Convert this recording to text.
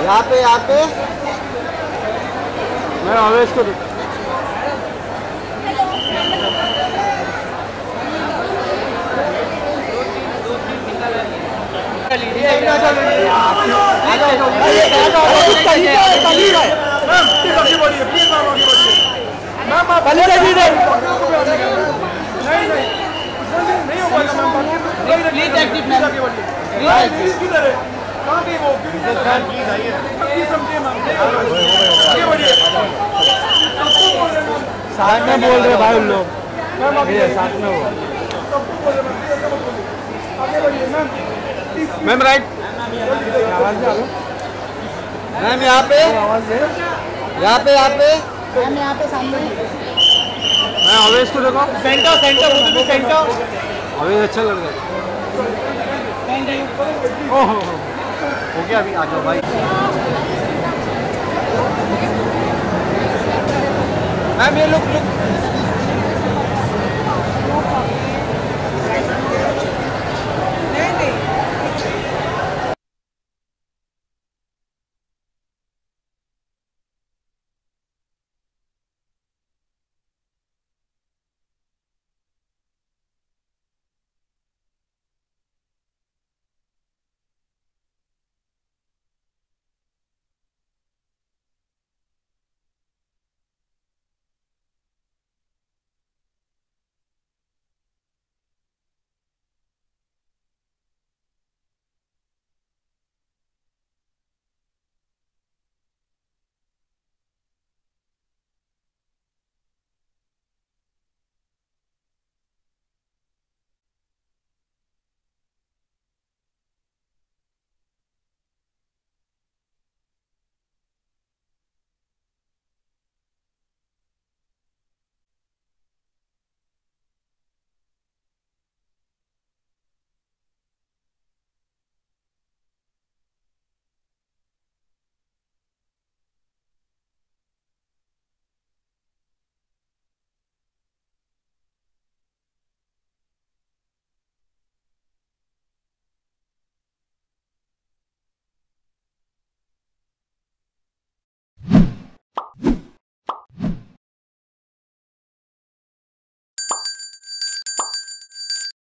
यहाँ पे मैं ऑलवेज को साथ में बोल रहे भाई उन लोग साथ में वो मैम राइट मैम यहाँ पे मैम यहाँ पे सामने मैं ऑलवेज को देखो सेंटर ऑलवेज अच्छा लग रहा है। ओह हो गया अभी आ जाओ भाई। मैम ये लुक